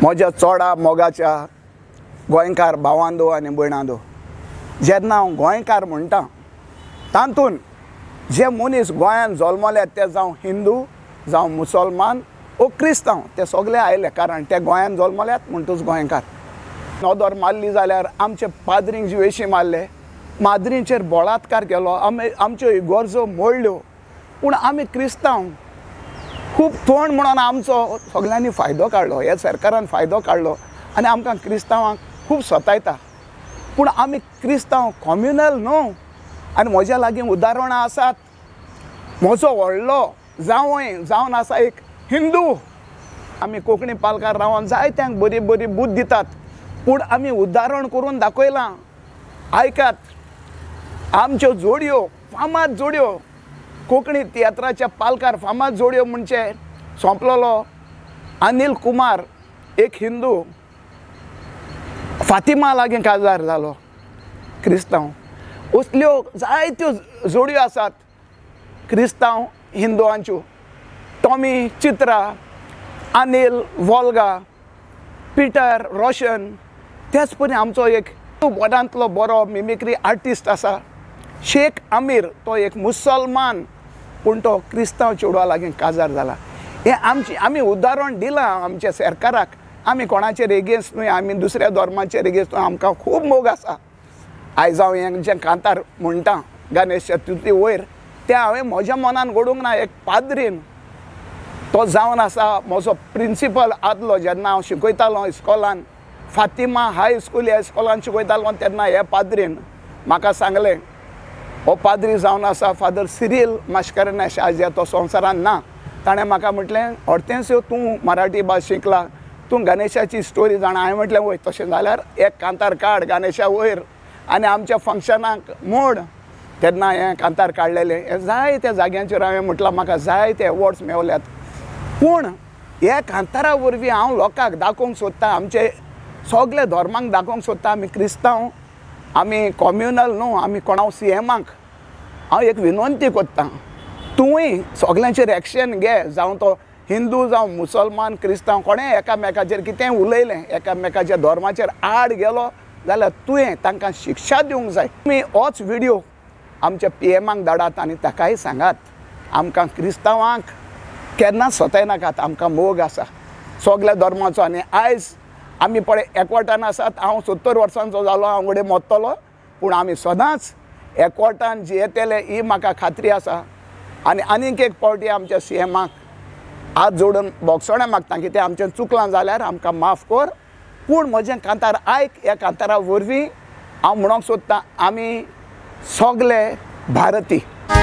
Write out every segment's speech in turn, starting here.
म्हज्या चोडा मोगाच्या गोंयकार भावांदो आनी भयणांदो, जेन्ना हांव गोंयकार म्हणटा तातूंत जे मनीस गोंयांत जल्मले ते जावं हिंदू जावं मुसलमान ओ क्रिस्तांव ते सगळे आयले, कारण ते गोंयांत जल्मल्यात म्हणटूच गोंयकार. नोदोर मारली जाल्यार आमचे पाद्रींक जिवेशी मारले, माद्रींचेर बळात्कार केलो, आमच्यो इगोर्जो मोडल्यो. पूण आमी क्रिस्तांव खूब तोंड म्हणून आमचो सगळ्यांनी फायदो काडलो, ह्या सरकारान फायदो काडलो आनी आमकां क्रिस्तांवांक खूब सतायता. पूण आमी क्रिस्तांव कम्युनल न्हू. आनी म्हज्या लागीं उदाहरणां आसात. म्हजो व्हडलो जावंय जावन आसा एक हिंदू. आमी कोंकणी पालकार रावन जायत्यांक बरी बरी बूद दितात, पूण आमी उदाहरण करून दाखयलां. आयकात, आमच्यो जोडयो फामाद जोडयो, कोंकणी तियात्राच्या पालकार फामाद जोडयो म्हणजे सोंपलोलो अनिल कुमार एक हिंदू, फातिमा लागीं काजार जालो क्रिस्तांव. असल्यो जायत्यो जोडयो आसात क्रिस्तांव हिंदुवांच्यो. Tommy Chitra, Anil Volga, Peter Roshan. तेच परी आमचो एक बऱ्यांतलो बरो मिमिक्री आर्टिस्ट आसा शेख आमीर, तो एक मुसलमान पूण तो क्रिस्तांव चेडवा लागीं काजार जाला. हें आमी उदाहरण दिलां आमच्या सरकाराक. आमी कोणाचेर एगेन्स्ट न्हय, आमी दुसऱ्या धर्माचेर एगेन्स्ट न्हय. आमकां खूब मोग आसा. आयज हांव हें जें कांतार म्हणटा गणेश चतुर्थी वयर, तें हांवें म्हज्या मनान घडोवंक ना. एक पाद्रीन तो जावन आसा म्हजो प्रिंसिपल आदलो जेन्ना हांव शिकयतालो इस्कॉलान, फातिमा हाय स्कूल ह्या इस्कॉलान शिकयतालो तेन्ना हे पाद्रीन म्हाका सांगलें. हो पाद्री जावन आसा फादर सिरील माश्करनेश. आज तो संवसारान ना. ताणें म्हाका म्हटलें, हॉर्तेन्सियो तूं मराठी भास शिकला, तूं गणेशाची स्टोरी जाणा. हांवें म्हटलें वय तशें जाल्यार एक कांतार काड गणेशा वयर आनी आमच्या फंक्शनाक मोड. तेन्ना हें कांतार काडलेलें. हे जायत्या जाग्यांचेर हांवें म्हटलां म्हाका जायते अवॉर्ड्स मेवल्यात. पूण हे कांतारा वरवीं हांव लोकांक दाखोवंक सोदतां, आमचे सगळे धर्मांक दाखोवंक सोदतां आमी क्रिस्तांव, आमी कम्युनल न्हू. आमी कोणा CMाक हांव एक विनंती करतां, तुंवूय सगळ्यांचेर एक्शन घे. जावं तो हिंदू जावं मुसलमान क्रिस्तांव कोणेंय एकामेकाचेर कितेंय उलयलें, एकामेकाच्या धर्माचेर आड गेलो जाल्यार तुवें तांकां शिक्षा दिवंक जाय. तुमी होच व्हिडियो आमच्या PMाक धाडात आनी ताकाय सांगात आमकां क्रिस्तांवांक केन्ना सतायनाकात. आमकां मोग आसा सगळ्या धर्माचो. आनी आयज आमी पळय एकवटान आसात. हांव 70 वर्सांचो जालो, हांव फुडें मरतलो, पूण आमी सदांच एकवटान जियेतले ही म्हाका खात्री आसा. आनी आनीक एक फावटी आमच्या CMाक हात जोडून बोगसोणें मागता, कितें आमचें चुकलां जाल्यार आमकां माफ कर. पूण म्हजें कांतार आयक. ह्या कांतारा वरवीं हांव म्हणोंक सोदतां आमी सगळे भारती.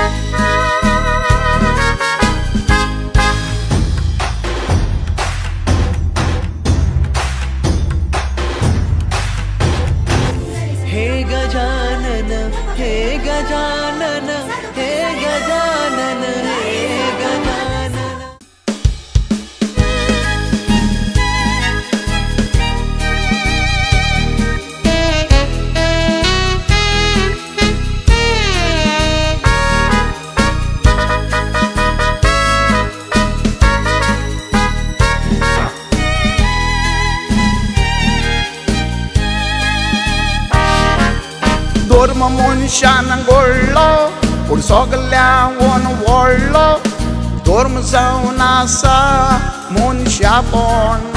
हे गजानन हे गजानन हे गजानन हे गजानन. धर्म मनशान घडलो पूण सगळ्यांवन व्हडलो. धर्म जावन आसा मनशापण.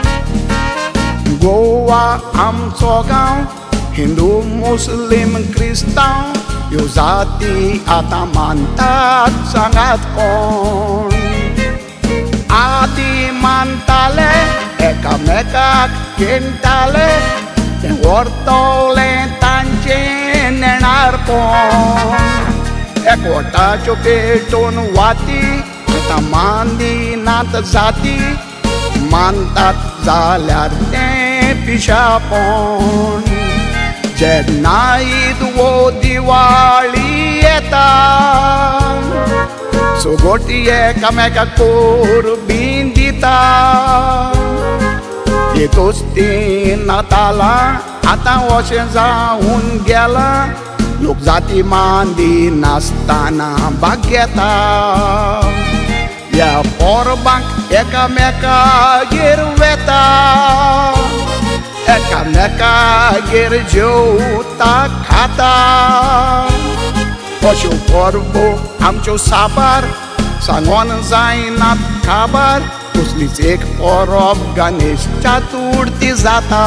गोवा आमचो गांव, हिंदू मुस्लीम क्रिस्तांव ह्यो जाती आतां मानतात सांगात कोण. आदी मानताले एकामेकाक केणटाले, तें व्हरतलें तांचें नेणारपण. एकवटाच्यो पेटोवन वाती आतां मानदिनात जाती, मानतात जाल्यार तें पिशापण. जेन्ना ईद वो दिवाळी येता, सोगोटी एकामेकाक कोरबीन दिता. येतोच ती नातालां आतां अशें जावन गेलां. लोक जाती मांदी नासतना भाग घेता. ह्या पोरबांक एकामेकागेर वेता एकामेकागेर जेवता खाता अश्यो परबो आमच्यो साबार सांगोन जायनात काबार कसलीच एक परब गणेश चतुर्थी जाता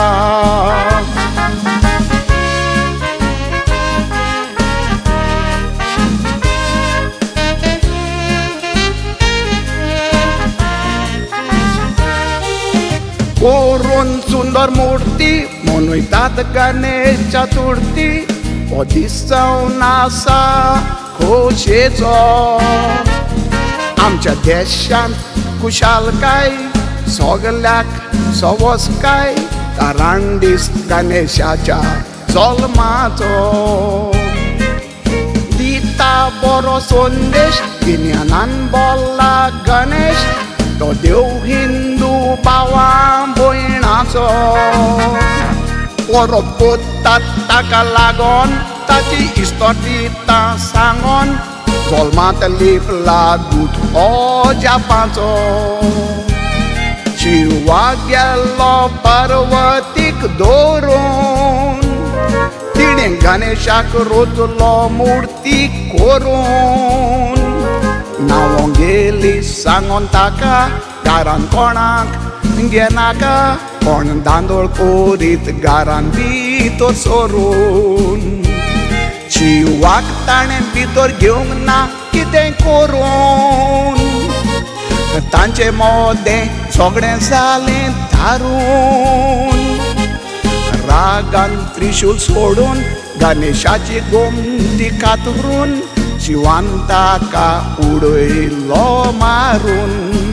कोरून सुंदर मूर्ती मनयतात गणेश चतुर्थी हो दीस जावन आसा खोशेचो आमच्या देशांत खुशालकाय सगल्याक सवस्काय कारण दीस गणेशाच्या जल्माचो दिता बरो संदेश गिन्यानान बोल्ला गणेश तो देव हिंदू भावा भयणाचो परब करतात ताका लागोन ताची इश्टोटिता सांगोन जल्मांत लिपला दूत हो जापाचो शिवाक गेल्लो पार्वतीक धरून तिणें गणेशाक रोचलो मूर्ती करून नांवां गेली सांगोन ताका घरान कोणाक घेनाका कोण दांदोळ करीत घरान भितर सोरून शिवाक ताणें भितर घेवंक ना कितें करून तांचें मोदें सगळें जालें धारून रागान त्रिशूल सोडून गणेशाची गोमती कातरून शिवान ताका उडयलो मारून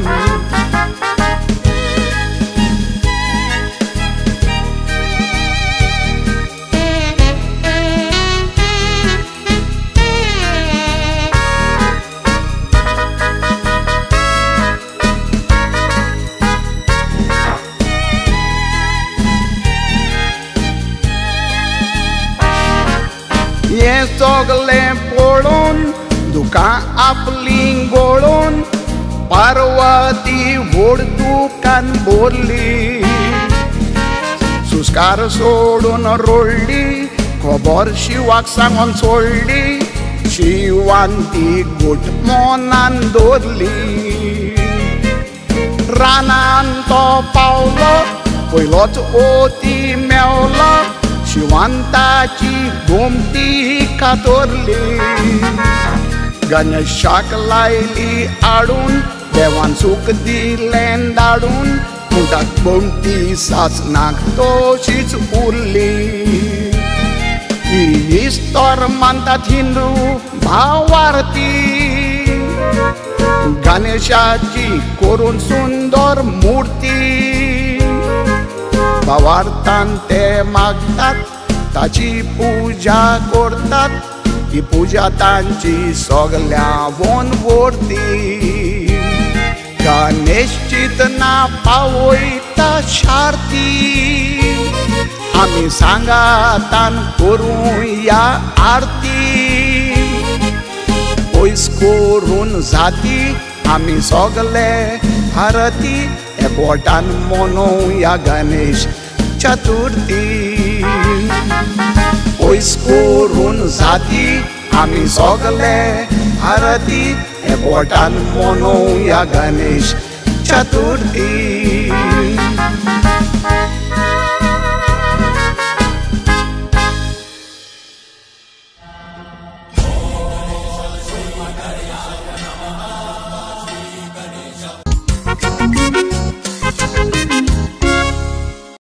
हें सगलें पळोवन दुकां आपली गळोवन पार्वती व्हड दुकान भरली सुस्कार सोडून रोडली खबर शिवाक सांगोन सोडली शिवान ती घुट मनान दवरली रानान तो पावलो पयलोच ओती मेवलो शिवान ताची गोमती कातरली गणेशाक लायली आडून देवान सूख दिलें धाडून मुठाक गोमती सासनाक तशीच उरली ही इस्तर मानतात हिंदू भावार्थी गणेशाची करून सुंदर मूर्ती भावार्थान ते मागतात ताची पूजा करतात ती पूजा तांची सगळ्यावन वर्ती गणेश चितना पावयता शार्ती आमी सांगातान करूया आरती पयस करून जाती आमी सगळे भारती एकवटान मनोवया गणेश चतुर्थी पयस करून जाती आमी सगळे भारती एकवटान मनोवया गणेश चतुर्थी